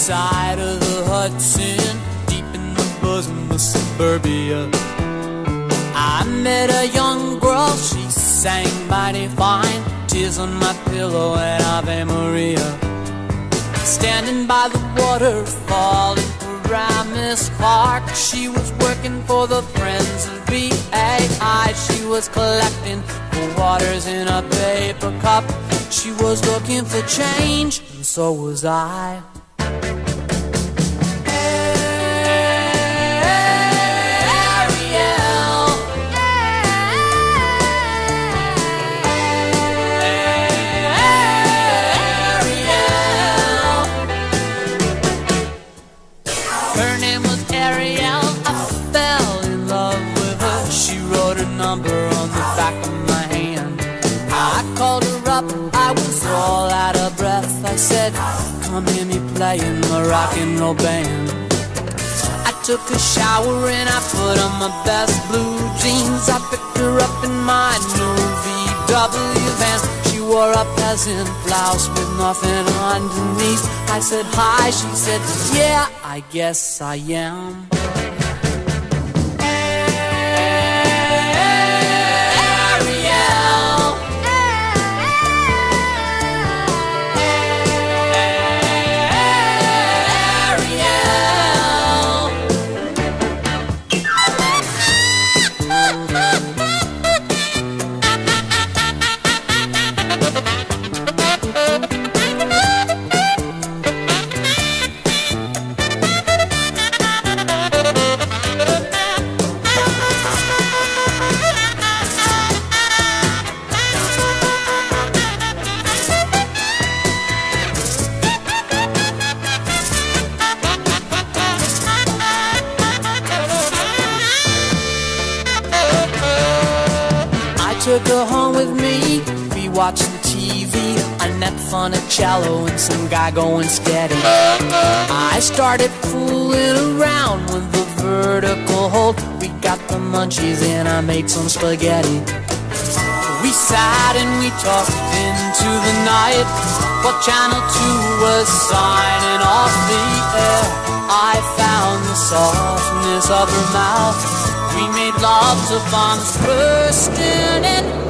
side of the Hudson, deep in the bosom of suburbia, I met a young girl, she sang mighty fine, tears on my pillow and Ave Maria. Standing by the waterfall in Paramus Park, she was working for the Friends of BAI. She was collecting the waters in a paper cup. She was looking for change, and so was I. Her name was Ariel, I fell in love with her. She wrote a number on the back of my hand. I called her up, I was all out of breath. I said, come hear me play in my rock and roll band. I took a shower and I put on my best blue jeans. I picked her up in my new VW van. She wore a peasant blouse with nothing underneath. I said hi, she said yeah, I guess I am. Took her home with me, we watched the TV, Annette Funicello and some guy going steady. I started fooling around with the vertical hold. We got the munchies and I made some spaghetti. We sat and we talked into the night, while Channel 2 was signing off the air. I found the softness of her mouth. We made love to bombs bursting in